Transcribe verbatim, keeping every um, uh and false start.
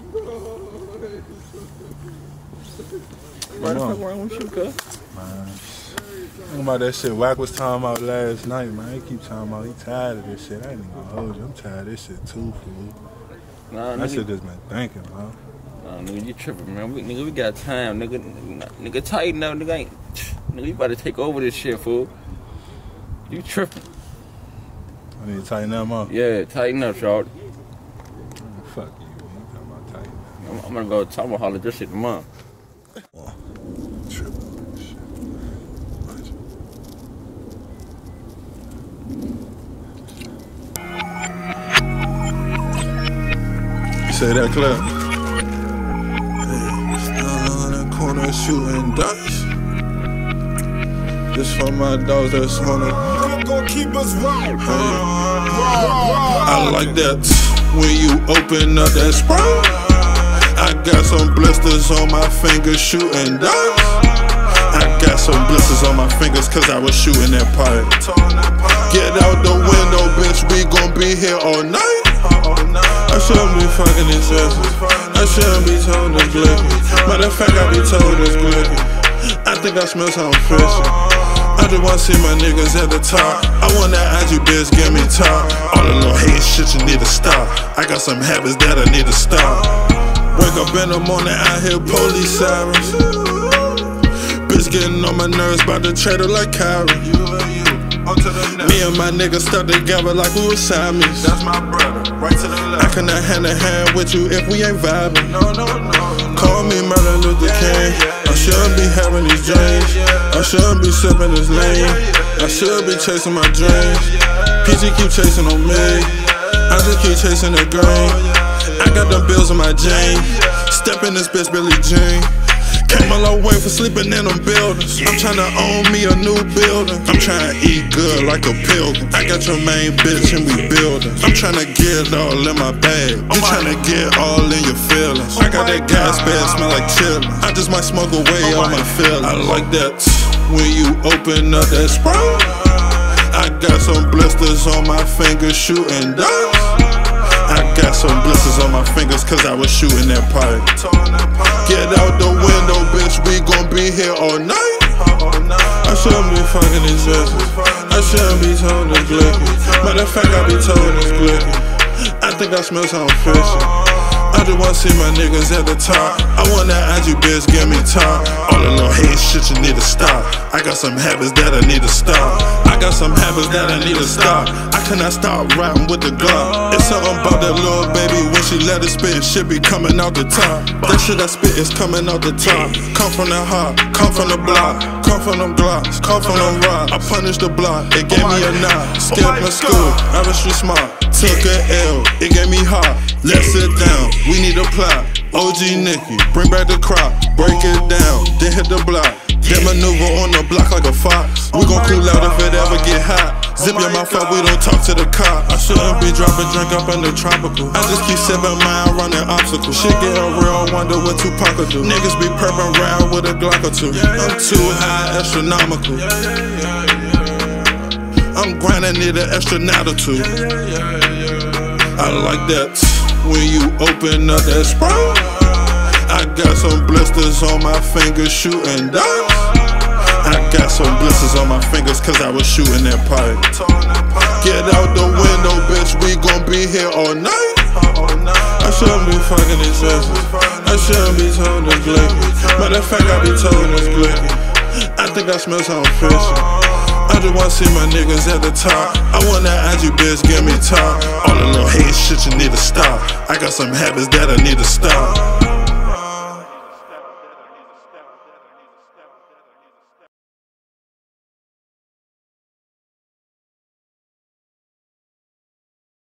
What the fuck wrong with you, cuz? Man, think about that shit Wack was talking about last night, man. He keep talking about he tired of this shit. I ain't even gonna hold you. I'm tired of this shit too, fool. Nah, that nigga, shit just been thinking, man. Nah, nigga, you tripping, man. We, nigga, we got time, nigga. Nigga, tighten up, nigga. Ain't, nigga, you about to take over this shit, fool. You tripping. I need to tighten up, up. Yeah, tighten up, y'all. Fuck you, man. You talking about tighten up. I'm, I'm gonna go talk about holler this shit tomorrow. Oh, tripping shit. Say that clip. Hey, stand on the corner shooting dice. This for my dogs that's on it. Keep us right. Hey. I like that when you open up that sprite. I got some blisters on my fingers shooting dice. I got some blisters on my fingers cause I was shooting that pipe. Get out the window, bitch, we gon' be here all night. I shouldn't be fucking these asses. I shouldn't be told this glicky. Matter of fact, I be told this glicky. I think I smell something fishy. I just wanna see my niggas at the top. I want that I G bitch, give me top. All the little hate shit you need to stop. I got some habits that I need to stop. Wake up in the morning, I hear police sirens. Bitch getting on my nerves, bout to trade her like Kyrie. Me and my niggas stuck together like we was Siamese. That's my brother, right to the left. I cannot hand in hand with you if we ain't vibing. No, no, no. Call me Murrrland Luther King. I shouldn't be having these dreams. I shouldn't be sipping this lean. I should be chasing my dreams. P G keep chasing on me. I just keep chasing the green. I got them bills in my jeans. Step in this bitch, Billie Jean. Came a long way for sleeping in them buildings. I'm tryna own me a new building. I'm tryna eat good like a pilgrim. I got your main bitch and we building. I'm tryna get it all in my bag. You tryna get all in your feelings. I got that gas bag, smell like chillin'. I just might smoke away all my feelings. I like that when you open up that sprite. I got some blisters on my fingers shooting dice. I got some blisters on my fingers cause I was shooting that pipe. Get out the window, bitch, we gon' be here all night. I shouldn't be fucking these asses. I shouldn't be told this glicky. Matter of fact, I be told this glicky. I think I smell something fishy. I just wanna see my niggas at the top. I want that I G bitch, give me top. All the little hate shit you need to stop. I got some habits that I need to stop. I got some habits that I need to stop. I cannot stop rapping with the Glock. It's something about that little baby when she let it spit, shit be coming out the top. That shit I spit is coming out the top. Come from the heart, come from the block, come from them blocks, come from them rocks. I punished the block, it gave me a knock. Skipped my school, I was street smart. Took a L, it gave me hot. Let's sit down, we need a plot. O G Nicky, bring back the crop. Break it down, then hit the block. Then maneuver on the block like a fox. We gon' cool out if it ever get hot. Zip your mouth up, we don't talk to the cop. I shouldn't be dropping drink up in the tropical. I just keep sipping mine, running obstacles. Shit getting real, wonder what Tupac will do. Niggas be perping round with a Glock or two. I'm too high, astronomical. I'm grinding, need an astronaut or two. I like that when you open up that sprite. I got some blisters on my fingers shooting dice. I got some blisters on my fingers cause I was shooting that pipe. Get out the window, bitch, we gon' be here all night. I shouldn't be fucking these asses. I shouldn't be told this glicky. Matter of fact, I be told this glicky. I think I smell something fishy. I just wanna see my niggas at the top. I want that I G bitch, give me top. All the little hate shit you need to stop. I got some habits that I need to stop.